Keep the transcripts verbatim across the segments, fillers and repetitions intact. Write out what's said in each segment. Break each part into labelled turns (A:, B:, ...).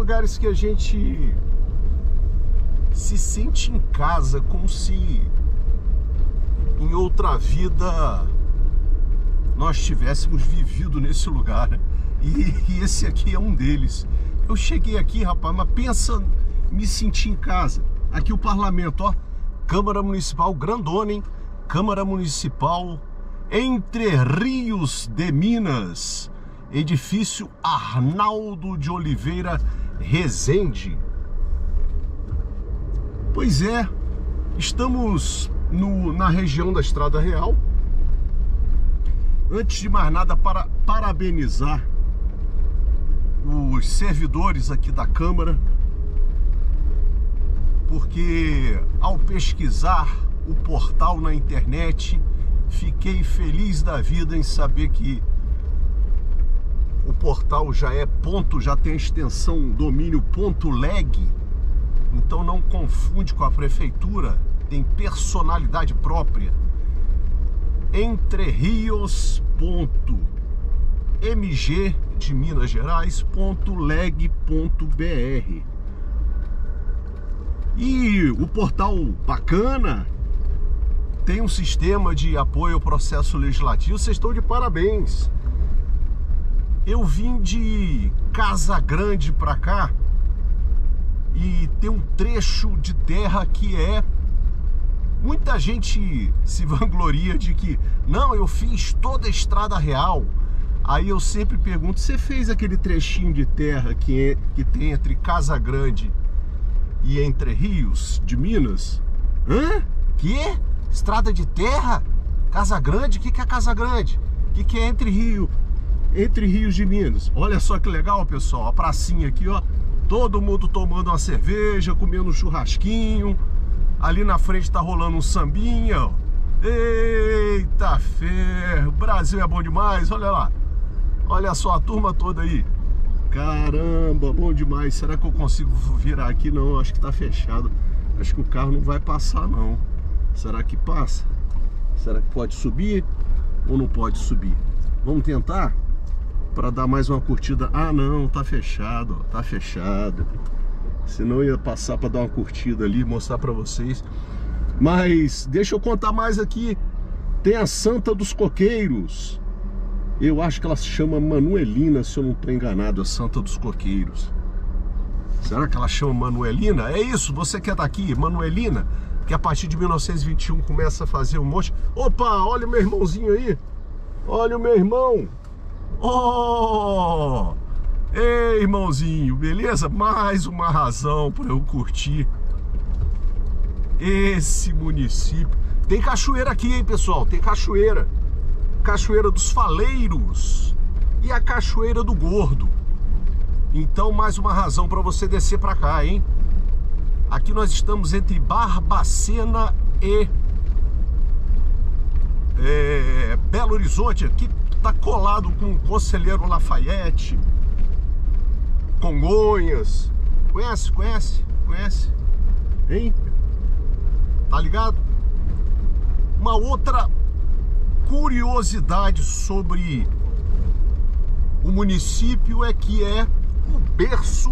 A: lugares que a gente se sente em casa, como se em outra vida nós tivéssemos vivido nesse lugar, né? E, e esse aqui é um deles. Eu cheguei aqui, rapaz, mas pensa me sentir em casa. Aqui o parlamento, ó, Câmara Municipal grandona, hein? Câmara Municipal Entre Rios de Minas, edifício Arnaldo de Oliveira Rezende. Pois é, estamos no, na região da Estrada Real. Antes de mais nada, para parabenizar os servidores aqui da Câmara, porque ao pesquisar o portal na internet, fiquei feliz da vida em saber que o portal já é ponto, já tem a extensão domínio ponto leg, então não confunde com a prefeitura, tem personalidade própria. Entrerios ponto m g de Minas Gerais ponto leg ponto b r. E o portal bacana, tem um sistema de apoio ao processo legislativo, vocês estão de parabéns. Eu vim de Casa Grande para cá e tem um trecho de terra que é... Muita gente se vangloria de que, não, eu fiz toda a Estrada Real. Aí eu sempre pergunto, você fez aquele trechinho de terra que, é, que tem entre Casa Grande e Entre Rios de Minas? Hã? Que? Estrada de terra? Casa Grande? O que, que é Casa Grande? O que, que é Entre Rio? Entre Rios de Minas. Olha só que legal, pessoal. A pracinha aqui, ó. Todo mundo tomando uma cerveja, comendo um churrasquinho. Ali na frente tá rolando um sambinha, ó. Eita ferro, Brasil é bom demais, olha lá. Olha só a turma toda aí. Caramba, bom demais. Será que eu consigo virar aqui? Não, acho que tá fechado. Acho que o carro não vai passar não. Será que passa? Será que pode subir ou não pode subir? Vamos tentar para dar mais uma curtida. Ah não, tá fechado, ó. Tá fechado. Senão eu ia passar para dar uma curtida ali, mostrar para vocês. Mas deixa eu contar mais aqui. Tem a Santa dos Coqueiros. Eu acho que ela se chama Manuelina, se eu não estou enganado, a Santa dos Coqueiros. Será que ela chama Manuelina? É isso, você que é daqui, Manuelina, que a partir de mil novecentos e vinte e um começa a fazer um monte. Opa, olha o meu irmãozinho aí. Olha o meu irmão. Oh! Ei, irmãozinho, beleza? Mais uma razão para eu curtir esse município. Tem cachoeira aqui, hein, pessoal? Tem cachoeira. Cachoeira dos Faleiros e a Cachoeira do Gordo. Então, mais uma razão para você descer para cá, hein? Aqui nós estamos entre Barbacena e é, Belo Horizonte. Aqui tá colado com o Conselheiro Lafayette, Congonhas. Conhece? Conhece? Conhece? Hein? Tá ligado? Uma outra curiosidade sobre o município é que é o berço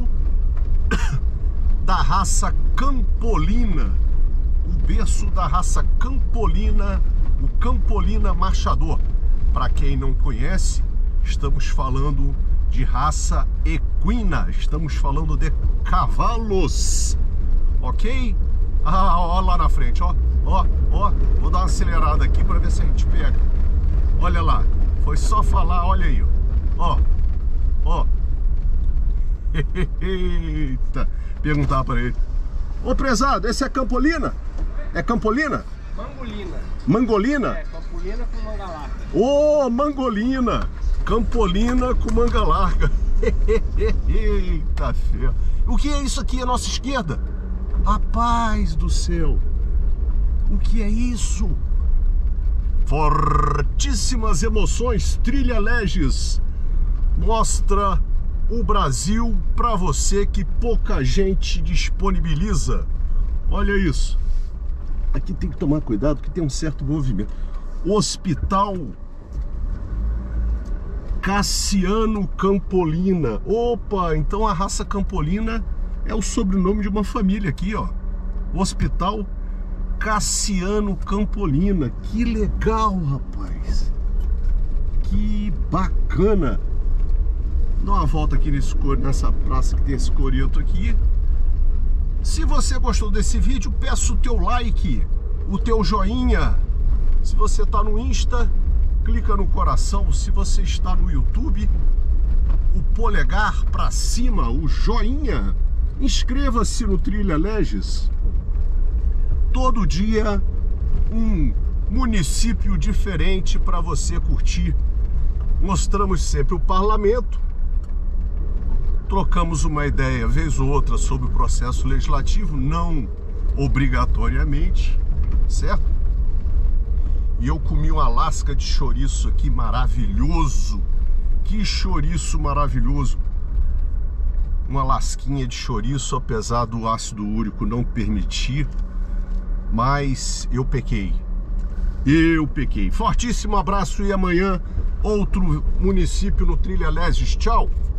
A: da raça campolina. O berço da raça campolina, o Campolina Marchador. Para quem não conhece, estamos falando de raça equina, estamos falando de cavalos, ok? Ah, ó lá na frente, ó, ó, ó, vou dar uma acelerada aqui para ver se a gente pega. Olha lá, foi só falar, olha aí, ó, ó. Eita, perguntar para ele. Ô prezado, esse é Campolina? É Campolina?
B: Mangolina.
A: Mangolina?
B: É, Campolina com manga larga.
A: Ô, Mangolina! Campolina com manga larga. Eita ferro. O que é isso aqui à nossa esquerda? Rapaz do céu. O que é isso? Fortíssimas emoções, Trilha Leges. Mostra o Brasil para você que pouca gente disponibiliza. Olha isso. Aqui tem que tomar cuidado que tem um certo movimento. Hospital Cassiano Campolina. Opa, então a raça Campolina é o sobrenome de uma família aqui, ó. Hospital Cassiano Campolina. Que legal, rapaz. Que bacana. Dá uma volta aqui nesse, nessa praça que tem esse coreto aqui. Se você gostou desse vídeo, peço o teu like, o teu joinha. Se você está no Insta, clica no coração. Se você está no YouTube, o polegar para cima, o joinha. Inscreva-se no Trilha Leges. Todo dia um município diferente para você curtir. Mostramos sempre o parlamento, trocamos uma ideia vez ou outra sobre o processo legislativo, não obrigatoriamente, certo? E eu comi uma lasca de chouriço aqui maravilhoso. Que chouriço maravilhoso. Uma lasquinha de chouriço, apesar do ácido úrico não permitir. Mas eu pequei. Eu pequei. Fortíssimo abraço e amanhã outro município no Trilha Leges. Tchau!